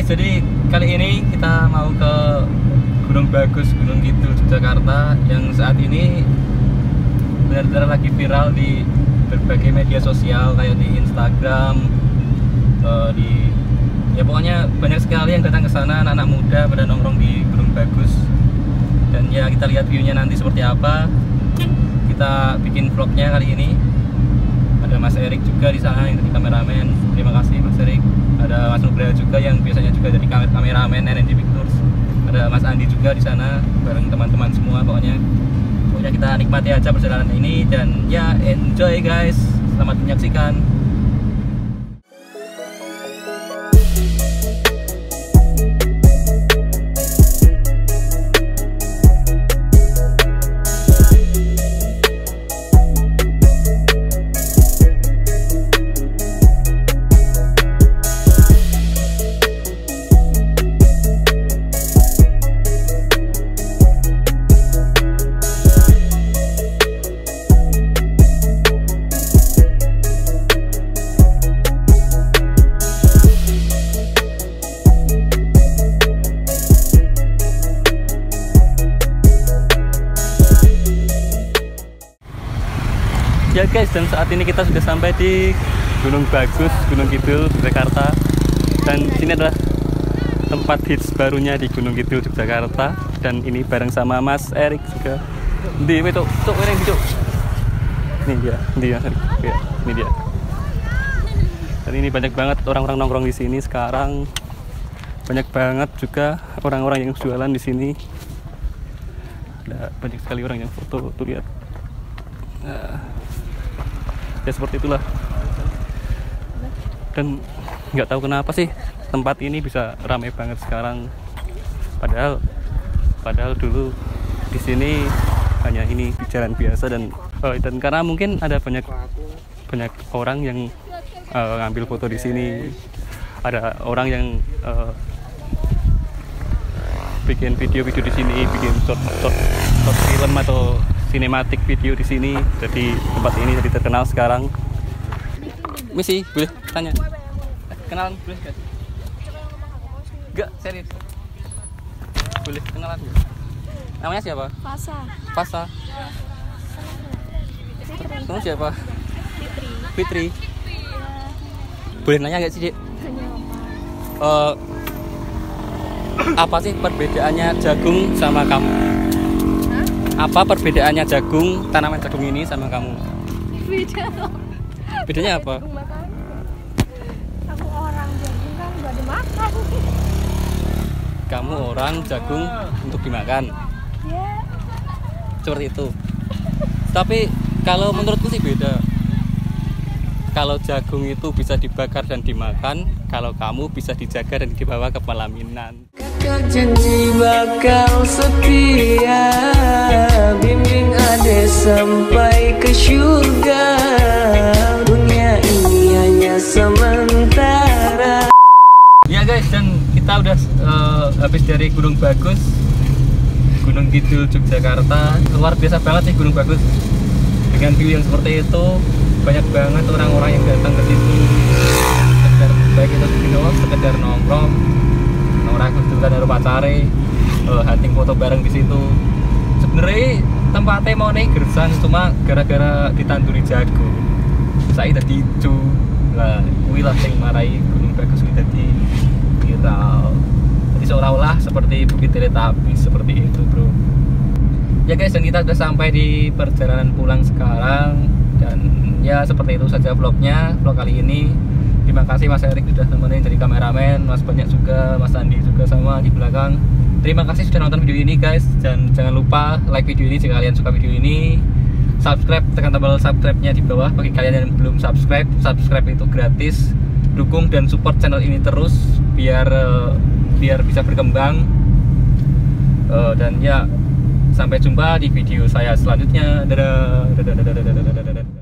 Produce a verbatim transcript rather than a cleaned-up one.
guys, jadi kali ini kita mau ke Gunung Bagus, Gunung Kidul, Yogyakarta, yang saat ini benar-benar lagi viral di berbagai media sosial kayak di Instagram, uh, di ya pokoknya banyak sekali yang datang ke sana, anak-anak muda pada nongkrong di Gunung Bagus. Dan ya kita lihat view-nya nanti seperti apa. Kita bikin vlognya kali ini. Ada Mas Erik juga di sana yang jadi kameramen. Terima kasih Mas Erik. Ada Mas Nugraha juga yang biasanya juga jadi kameramen N N D Pictures. Ada Mas Andi juga di sana bareng teman-teman semua. Pokoknya pokoknya kita nikmati aja perjalanan ini dan ya enjoy guys. Selamat menyaksikan. Ya guys, dan saat ini kita sudah sampai di Gunung Bagus, Gunung Kidul, Yogyakarta. Dan sini adalah tempat hits barunya di Gunung Kidul, Yogyakarta. Dan ini bareng sama Mas Erik juga. Di itu, tuh ini hijau. Ini dia, dia, ya, ini dia. Dan ini banyak banget orang-orang nongkrong di sini sekarang. Banyak banget juga orang-orang yang jualan di sini. Ada banyak sekali orang yang foto, tuh lihat. Nah, ya seperti itulah. Dan nggak tahu kenapa sih tempat ini bisa ramai banget sekarang, padahal padahal dulu di sini hanya ini jalan biasa. Dan oh, dan karena mungkin ada banyak banyak orang yang uh, ngambil foto di sini, ada orang yang uh, bikin video-video di sini, bikin short short short film atau sinematik video di sini. Jadi tempat ini jadi terkenal sekarang. Misi, boleh tanya? Kenalan boleh gak? Enggak, serius. Boleh kenalan? Namanya siapa? Fasa. Fasa. Kamu siapa? Fitri. Fitri. Boleh nanya gak sih, Dik? Uh, apa sih perbedaannya jagung sama kamu? Apa perbedaannya jagung, tanaman jagung ini sama kamu? Beda loh. Bedanya apa? Aku orang jagung kan gak dimakan. Kamu orang jagung untuk dimakan. Ya. Seperti itu. Tapi kalau menurutku sih beda. Kalau jagung itu bisa dibakar dan dimakan, kalau kamu bisa dijaga dan dibawa ke pelaminan. Kakak janji bakal setia, bimbing ade sampai ke surga. Dunia ini hanya sementara. Ya guys, dan kita udah uh, habis dari Gunung Bagus, Gunung Kidul, Yogyakarta. Luar biasa banget nih Gunung Bagus. Dengan view yang seperti itu, banyak banget orang-orang yang datang ke situ. Sekedar baik itu video, sekedar nongkrong, nongkrong kudukan karo pacare, uh, hunting foto bareng di situ. Sebenarnya tempatnya mau nih gersang, cuma gara-gara ditanduri jago. Saya tadi cu, lah, kuwi lah sing marai Gunung Bagus iki dadi viral. Jadi seolah-olah seperti Bukit Teletubbies seperti itu, bro. Ya guys, dan kita sudah sampai di perjalanan pulang sekarang. Dan ya seperti itu saja vlognya, vlog kali ini. Terima kasih Mas Erik sudah nemenin jadi kameramen, Mas banyak juga, Mas Andi juga sama di belakang. Terima kasih sudah nonton video ini guys. Dan jangan lupa like video ini jika kalian suka video ini. Subscribe, tekan tombol subscribe-nya di bawah bagi kalian yang belum subscribe. Subscribe itu gratis. Dukung dan support channel ini terus biar biar bisa berkembang. Uh, dan ya sampai jumpa di video saya selanjutnya. Dadah, dadah, dadah, dadah, dadah, dadah.